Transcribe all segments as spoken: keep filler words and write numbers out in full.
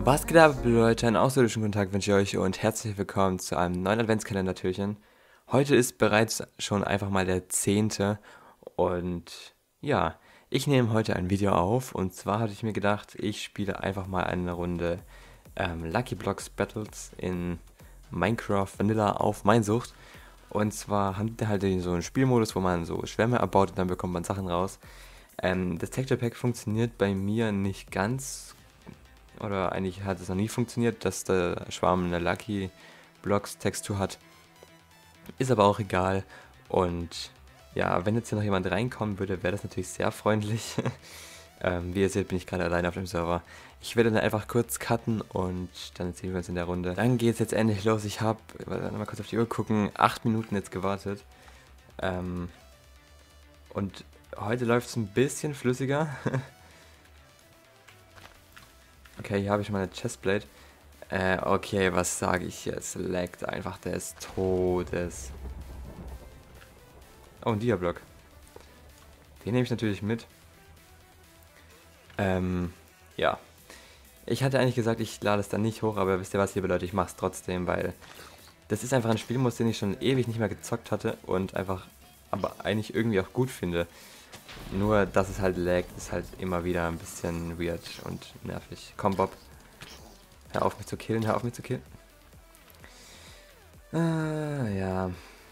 Was geht ab, Leute? Einen außerirdischen guten Tag wünsche ich euch und herzlich willkommen zu einem neuen Adventskalender-Türchen. Heute ist bereits schon einfach mal der zehnte und ja, ich nehme heute ein Video auf und zwar hatte ich mir gedacht, ich spiele einfach mal eine Runde ähm, Lucky Blocks Battles in Minecraft Vanilla auf Minecraft. Und zwar haben die halt so einen Spielmodus, wo man so Schwämme abbaut und dann bekommt man Sachen raus. Ähm, das Texture Pack funktioniert bei mir nicht ganz, oder eigentlich hat es noch nie funktioniert, dass der Schwarm eine Lucky Blocks Textur hat. Ist aber auch egal. Und ja, wenn jetzt hier noch jemand reinkommen würde, wäre das natürlich sehr freundlich. ähm, wie ihr seht, bin ich gerade alleine auf dem Server. Ich werde dann einfach kurz cutten und dann sehen wir uns in der Runde. Dann geht es jetzt endlich los. Ich habe, mal kurz auf die Uhr gucken, acht Minuten jetzt gewartet. Ähm, und heute läuft es ein bisschen flüssiger. Okay, hier habe ich meine Chestplate. Äh, okay, was sage ich jetzt? Laggt einfach des Todes. Oh, ein Dia-Block. Den nehme ich natürlich mit. Ähm, ja. Ich hatte eigentlich gesagt, ich lade es dann nicht hoch, aber wisst ihr was, liebe Leute, ich mache es trotzdem, weil das ist einfach ein Spielmodus, den ich schon ewig nicht mehr gezockt hatte und einfach, aber eigentlich irgendwie auch gut finde. Nur, dass es halt laggt, ist halt immer wieder ein bisschen weird und nervig. Komm, Bob. Hör auf mich zu killen, hör auf mich zu killen. Ah, ja.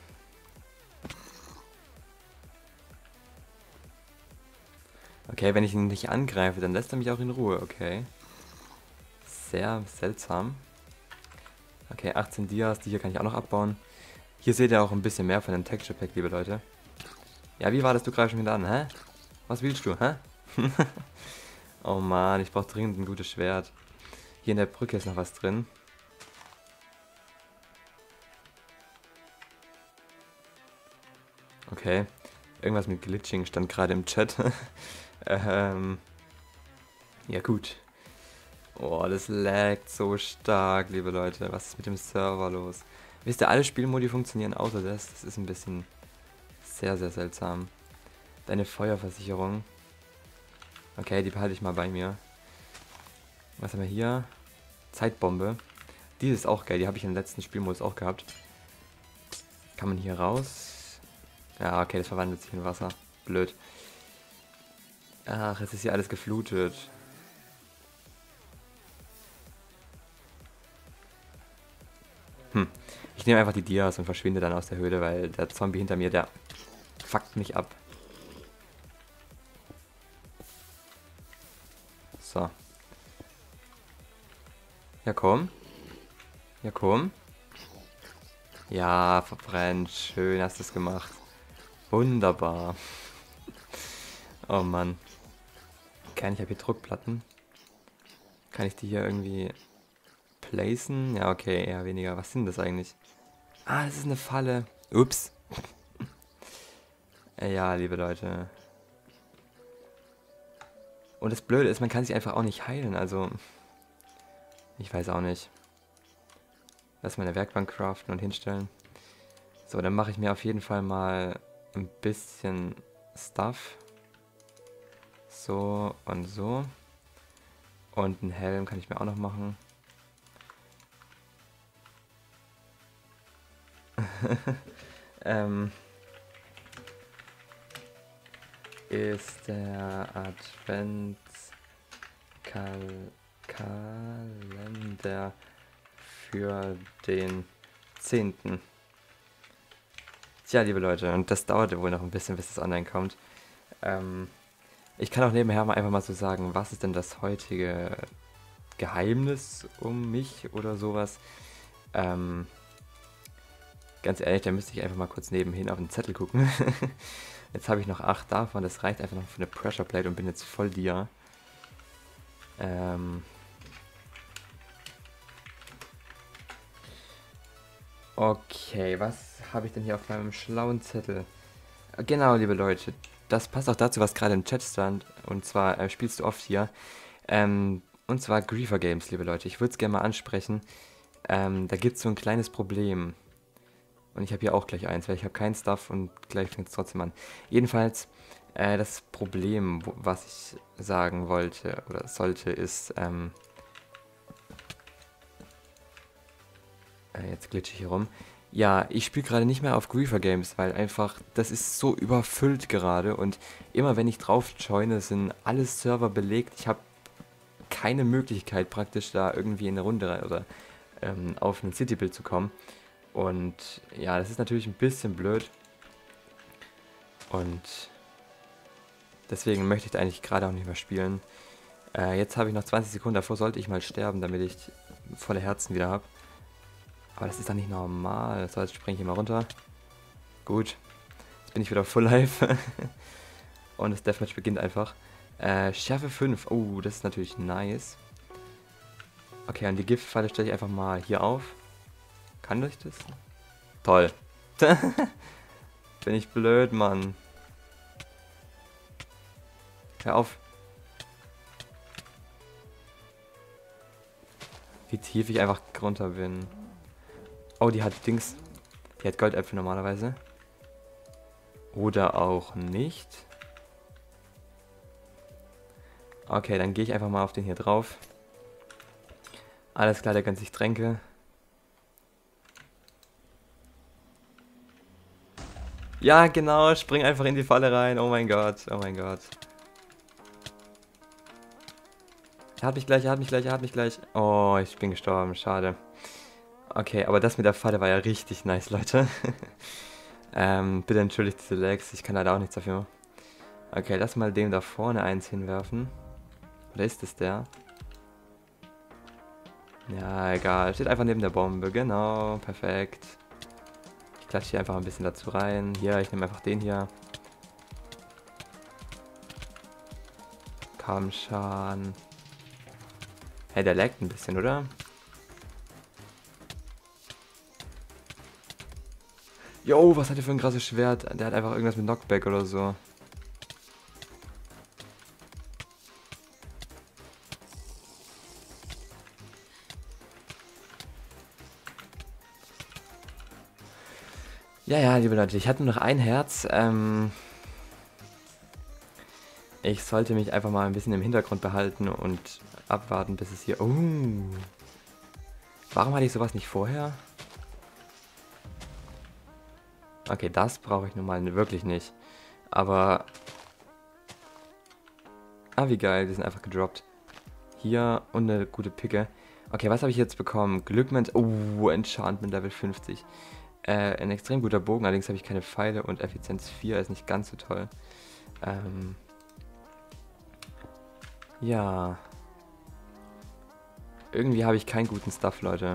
Okay, wenn ich ihn nicht angreife, dann lässt er mich auch in Ruhe, okay. Sehr seltsam. Okay, achtzehn Dias, die hier kann ich auch noch abbauen. Hier seht ihr auch ein bisschen mehr von dem Texture Pack, liebe Leute. Ja, wie war das? Du greifst schon wieder an, hä? Was willst du, hä? Oh man, ich brauche dringend ein gutes Schwert. Hier in der Brücke ist noch was drin. Okay, irgendwas mit Glitching stand gerade im Chat. ähm, ja gut. Oh, das laggt so stark, liebe Leute. Was ist mit dem Server los? Wisst ihr, alle Spielmodi funktionieren außer das. Das ist ein bisschen sehr, sehr seltsam. Deine Feuerversicherung. Okay, die behalte ich mal bei mir. Was haben wir hier? Zeitbombe. Die ist auch geil, die habe ich im letzten Spielmodus auch gehabt. Kann man hier raus? Ja, okay, das verwandelt sich in Wasser. Blöd. Ach, jetzt ist hier alles geflutet. Hm. Ich nehme einfach die Dias und verschwinde dann aus der Höhle, weil der Zombie hinter mir, der fuckt mich ab. So. Ja, komm. Ja, komm. Ja, verbrennt. Schön hast du es gemacht. Wunderbar. Oh Mann. Okay, ich habe hier Druckplatten. Kann ich die hier irgendwie placen? Ja, okay, eher weniger. Was sind das eigentlich? Ah, das ist eine Falle. Ups. Ja, liebe Leute. Und das Blöde ist, man kann sich einfach auch nicht heilen, also... Ich weiß auch nicht. Lass meine Werkbank craften und hinstellen. So, dann mache ich mir auf jeden Fall mal ein bisschen Stuff. So und so. Und einen Helm kann ich mir auch noch machen. ähm... ist der Adventskalender für den zehnten. Tja, liebe Leute, und das dauerte wohl noch ein bisschen, bis es online kommt. Ähm, ich kann auch nebenher mal einfach mal so sagen, was ist denn das heutige Geheimnis um mich oder sowas? Ähm, ganz ehrlich, da müsste ich einfach mal kurz nebenhin auf den Zettel gucken. Jetzt habe ich noch acht davon, das reicht einfach noch für eine Pressure Plate und bin jetzt voll Dia. Ähm okay, was habe ich denn hier auf meinem schlauen Zettel? Genau, liebe Leute, das passt auch dazu, was gerade im Chat stand. Und zwar äh, spielst du oft hier. Ähm, und zwar Griefer Games, liebe Leute. Ich würde es gerne mal ansprechen. Ähm, da gibt es so ein kleines Problem. Und ich habe hier auch gleich eins, weil ich habe keinen Stuff und gleich fängt es trotzdem an. Jedenfalls, äh, das Problem, wo, was ich sagen wollte oder sollte, ist, ähm, Äh, jetzt glitsche ich hier rum. Ja, ich spiele gerade nicht mehr auf Griefer Games, weil einfach, das ist so überfüllt gerade und immer wenn ich drauf joine, sind alle Server belegt. Ich habe keine Möglichkeit praktisch da irgendwie in eine Runde rein oder ähm, auf ein Citybuild zu kommen. Und ja, das ist natürlich ein bisschen blöd. Und deswegen möchte ich da eigentlich gerade auch nicht mehr spielen. Äh, jetzt habe ich noch zwanzig Sekunden, davor sollte ich mal sterben, damit ich volle Herzen wieder habe. Aber das ist doch nicht normal. So, jetzt springe ich hier mal runter. Gut. Jetzt bin ich wieder full life. Und das Deathmatch beginnt einfach. Äh, Schärfe fünf. Oh, das ist natürlich nice. Okay, und die Giftfalle stelle ich einfach mal hier auf. Kann ich das? Toll. Bin ich blöd, Mann. Hör auf. Wie tief ich einfach runter bin. Oh, die hat Dings. Die hat Goldäpfel normalerweise. Oder auch nicht. Okay, dann gehe ich einfach mal auf den hier drauf. Alles klar, der gönnt sich Tränke. Ja, genau, spring einfach in die Falle rein. Oh mein Gott, oh mein Gott. Er hat mich gleich, er hat mich gleich, er hat mich gleich. Oh, ich bin gestorben, schade. Okay, aber das mit der Falle war ja richtig nice, Leute. ähm, bitte entschuldigt diese Lags, ich kann leider auch nichts dafür. Okay, lass mal dem da vorne eins hinwerfen. Oder ist es der? Ja, egal. Steht einfach neben der Bombe. Genau, perfekt. Ich klatsche hier einfach ein bisschen dazu rein. Hier, ich nehme einfach den hier. Komm schon. Hey, der laggt ein bisschen, oder? Jo, was hat der für ein krasses Schwert? Der hat einfach irgendwas mit Knockback oder so. Ja, ja, liebe Leute, ich hatte nur noch ein Herz. Ähm, ich sollte mich einfach mal ein bisschen im Hintergrund behalten und abwarten, bis es hier... Oh. Warum hatte ich sowas nicht vorher? Okay, das brauche ich nun mal wirklich nicht. Aber... Ah, wie geil, die sind einfach gedroppt. Hier und eine gute Picke. Okay, was habe ich jetzt bekommen? Glückment... Oh, Enchantment Level fünfzig. Äh, ein extrem guter Bogen, allerdings habe ich keine Pfeile und Effizienz vier ist nicht ganz so toll. Ähm... Ja. Irgendwie habe ich keinen guten Stuff, Leute.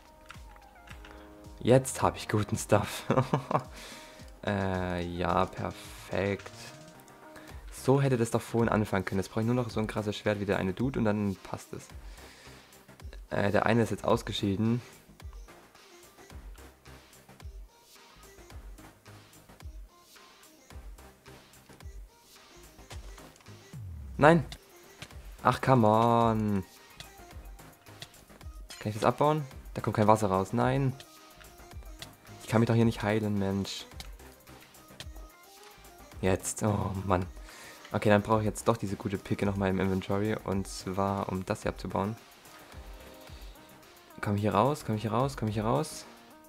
Jetzt habe ich guten Stuff. äh, ja, perfekt. So hätte das doch vorhin anfangen können. Jetzt brauche ich nur noch so ein krasses Schwert wie der eine Dude und dann passt es. Äh, der eine ist jetzt ausgeschieden. Nein! Ach, come on! Kann ich das abbauen? Da kommt kein Wasser raus. Nein! Ich kann mich doch hier nicht heilen, Mensch. Jetzt. Oh, Mann. Okay, dann brauche ich jetzt doch diese gute Picke nochmal im Inventory. Und zwar, um das hier abzubauen. Komme ich hier raus? Komme ich hier raus? Komme ich hier raus?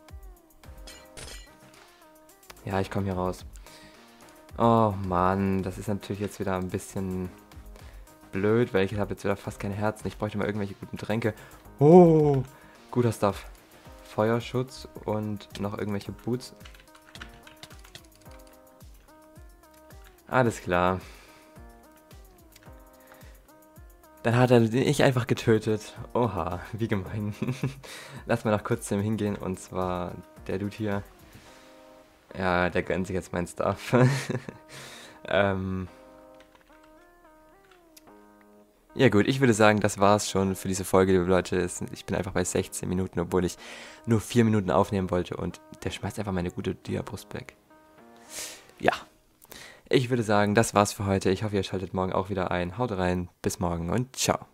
Ja, ich komme hier raus. Oh, Mann. Das ist natürlich jetzt wieder ein bisschen blöd, weil ich habe jetzt wieder fast keine Herzen. Ich bräuchte mal irgendwelche guten Tränke. Oh, guter Stuff. Feuerschutz und noch irgendwelche Boots. Alles klar. Dann hat er ich einfach getötet. Oha, wie gemein. Lass mal noch kurz zu ihm hingehen. Und zwar der Dude hier. Ja, der gönnt sich jetzt mein Stuff. ähm... Ja gut, ich würde sagen, das war's schon für diese Folge, liebe Leute. Ich bin einfach bei sechzehn Minuten, obwohl ich nur vier Minuten aufnehmen wollte. Und der schmeißt einfach meine gute Dia-Brust weg. Ja, ich würde sagen, das war's für heute. Ich hoffe, ihr schaltet morgen auch wieder ein. Haut rein, bis morgen und ciao.